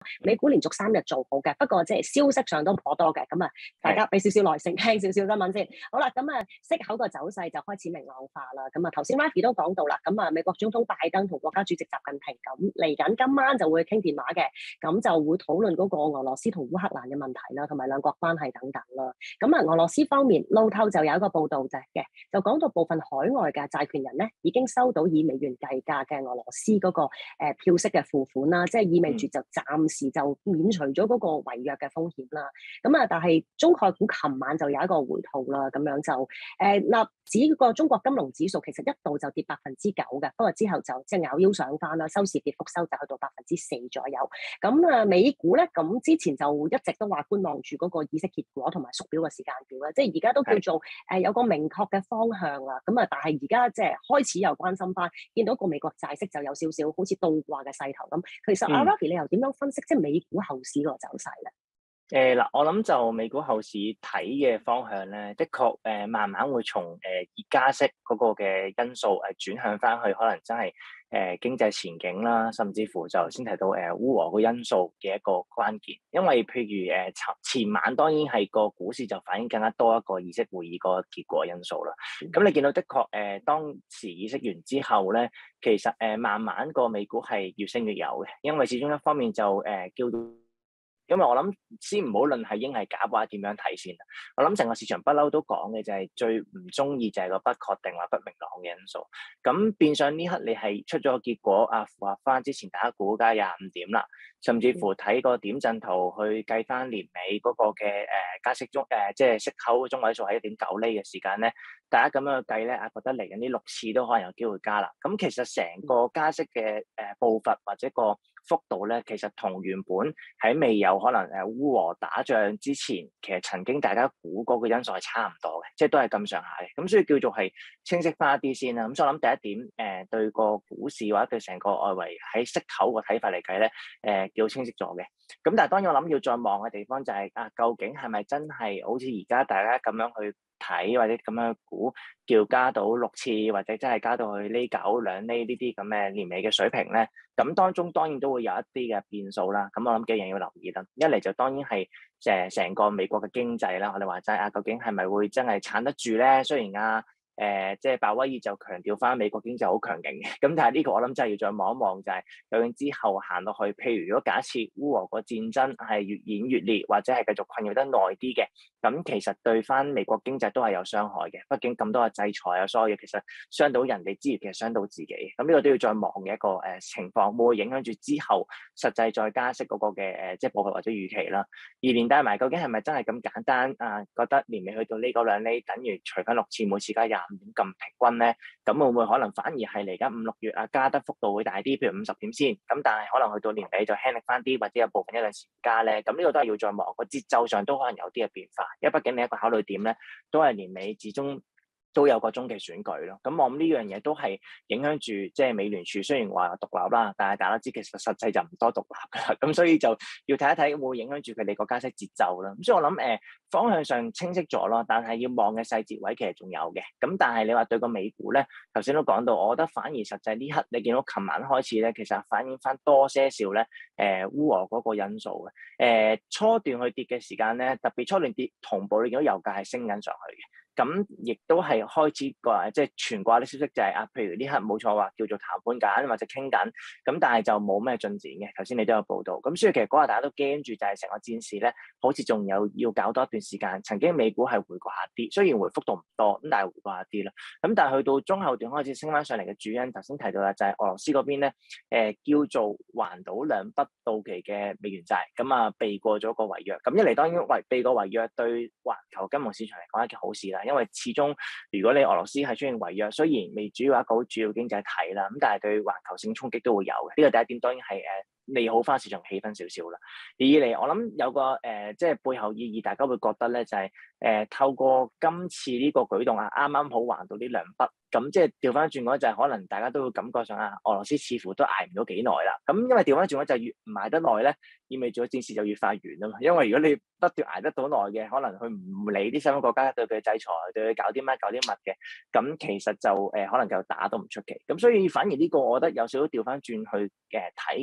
美股連續3日做好嘅，不過即係消息上都頗多嘅，咁啊，大家俾少少耐性聽少少新聞先。好啦，咁啊，息口個走勢就開始明朗化啦。咁啊，頭先 Raffy 都講到啦，咁啊，美國總統拜登同國家主席習近平咁嚟緊今晚就會傾電話嘅，咁就會討論嗰個俄羅斯同烏克蘭嘅問題啦，同埋兩國關係等等啦。咁啊，俄羅斯方面路透就有一個報道就講到部分海外嘅債權人咧已經收到以美元計價嘅俄羅斯嗰個票息嘅付款啦，即係意味住就暫時就免除咗嗰個違約嘅風險啦。咁啊，但係中概股琴晚就有一個回吐啦，咁樣就納指個中國金融指數其實一度就跌9%嘅，不過之後就即係咬腰上翻啦，收市跌幅收窄去到4%左右。咁啊，美股咧咁之前就一直都話觀望住嗰個議息結果同埋縮表嘅時間表啦，即係而家都叫做有個明確嘅方向啦。咁啊，但係而家即係開始又關心翻，見到個美國債息就有少少好似倒掛嘅勢頭咁。其實阿 Raffy 你又點樣分析即係美股後市個走勢咧？ 嗱，我諗就美股後市睇嘅方向咧，的確慢慢會從加息嗰個嘅因素轉向翻去，可能真係經濟前景啦，甚至乎就先提到烏俄個因素嘅一個關鍵。因為譬如前晚當然係個股市就反映更加多一個議息會議個結果因素啦。咁你見到的確當時議息完之後咧，其實慢慢個美股係越升越有嘅，因為始終一方面就叫到。因為我諗先唔好論係鷹係鴿或者點樣睇先，我諗成個市場不嬲都講嘅就係最唔中意就係個不確定或不明朗嘅因素。咁變相呢刻你係出咗個結果符合翻之前大家估計25點啦，甚至乎睇個點陣圖去計翻年尾嗰個嘅加息中即係息口中位數係1.9厘嘅時間咧，大家咁樣去計咧覺得嚟緊呢6次都可能有機會加啦。咁其實成個加息嘅步伐或者個幅度咧，其實同原本喺未有可能烏俄打仗之前，其實曾經大家估嗰個因素係差唔多嘅，即係都係咁上下嘅。咁所以叫做係清晰翻一啲先啦。咁所以我諗第一點對個股市或者對成個外圍喺息口個睇法嚟計咧，叫清晰咗嘅。咁但係當然我諗要再望嘅地方就係究竟係咪真係好似而家大家咁樣去睇或者咁樣去估，叫加到6次或者真係加到去呢9、2厘呢啲咁嘅年尾嘅水平咧？咁當中當然都會有一啲嘅變數啦。咁我諗幾樣要留意啦。一嚟就當然係成個美國嘅經濟啦。我哋話齋究竟係咪會真係撐得住咧？雖然即係鮑威爾就強調翻美國經濟好強勁嘅，咁但係呢個我諗真係要再望一望，就係究竟之後行落去，譬如如果假設烏俄個戰爭係越演越烈，或者係繼續困擾得耐啲嘅，咁其實對翻美國經濟都係有傷害嘅。畢竟咁多嘅制裁啊，所有嘢其實傷到人哋之餘，其實傷到自己。咁呢個都要再望嘅一個情況，會唔會影響住之後實際再加息嗰個嘅即係步伐或者預期啦。而連帶埋究竟係咪真係咁簡單覺得年尾去到呢個2厘，等於除翻6次，每次加25點咁平均咧？咁會唔會可能反而係嚟緊5、6月加得幅度會大啲，譬如50點先，咁但係可能去到年底就輕力翻啲，或者有部分一兩時加咧？咁呢個都係要再望，個節奏上都可能有啲嘅變化，因為畢竟你一個考慮點咧，都係年尾始終都有個中期選舉咯。咁我諗呢樣嘢都係影響住，即係美聯儲雖然話獨立啦，但係大家知其實實際就唔多獨立噶啦。咁所以就要睇一睇會唔會影響住佢哋個加息節奏啦。咁所以我諗方向上清晰咗咯，但係要望嘅細節位其實仲有嘅。咁但係你話對個美股咧，頭先都講到，我覺得反而實際呢刻你見到琴晚開始咧，其實反映翻多些少咧烏俄嗰個因素嘅。初段去跌嘅時間咧，特別初段跌同步，你見到油價係升緊上去嘅。咁亦都係開始即係傳掛啲消息，就係譬如呢刻冇錯話叫做談判緊或者傾緊，咁但係就冇咩進展嘅。頭先你都有報道，咁所以其實嗰日大家都驚住就係成個戰事咧，好似仲有要搞多一段時間。曾經美股係回過下啲，雖然回幅度唔多，咁但係回過下啲啦。咁但係去到中後段開始升翻上嚟嘅主因，頭先提到啦，就係俄羅斯嗰邊咧，叫做還到2筆到期嘅美元債，咁避過咗個違約。咁一嚟當然避過違約對環球金融市場嚟講係一件好事啦。因為始終如果你俄羅斯係出現違約，雖然未主要一個好主要經濟體啦，咁但係對環球性衝擊都會有嘅。呢個第一點當然係利好翻市場氣氛少少啦。而二嚟我諗有個即係背後意義，大家會覺得咧就係透過今次呢個舉動啱啱好還到呢2筆。咁即係調翻轉嗰就係可能大家都會感覺上俄羅斯似乎都捱唔到幾耐啦。咁因為調翻轉嗰就越唔捱得耐咧，意味住個戰事就越快完啊嘛。因為如果你不斷捱得到耐嘅，可能佢唔理啲西方國家對佢制裁，對佢搞啲乜嘅，咁其實就可能就打都唔出奇。咁所以反而呢個我覺得有少少調翻轉去睇嘅方向就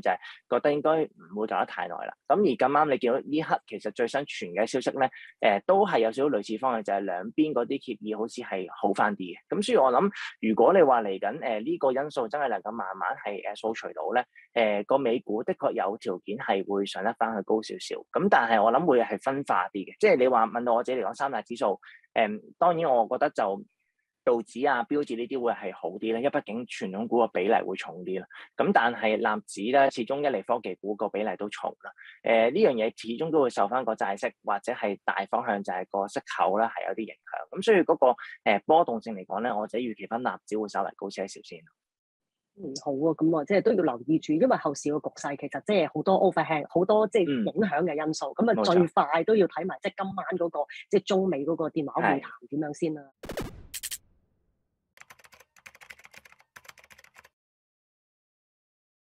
就係覺得應該唔會走得太耐啦。咁而咁啱你見到呢刻其實最新傳嘅消息咧，都係有少少類似方向，就係兩邊嗰啲協議好似係好翻啲嘅。咁所以我諗，如果你話嚟緊呢個因素真係能夠慢慢係掃除到咧，個美股的確有條件係會上得翻去高少少。咁但係我諗會係分化啲嘅，即係你話問到我自己嚟講三大指數，當然我覺得就道指啊、標指呢啲會係好啲咧，因為畢竟傳統股個比例會重啲啦。咁但係納指咧，始終一嚟科技股個比例都重啦。呢樣嘢始終都會受翻個債息或者係大方向就係個息口咧係有啲影響。咁所以嗰個波動性嚟講咧，我自己預期翻納指會稍微高些少先。 好啊，咁啊，即係都要留意住，因為後市個局勢其實即係好多 overhang，好多即係影響嘅因素。咁啊、 冇錯最快都要睇埋即係今晚嗰個即係中美嗰個電話會談點樣先啦。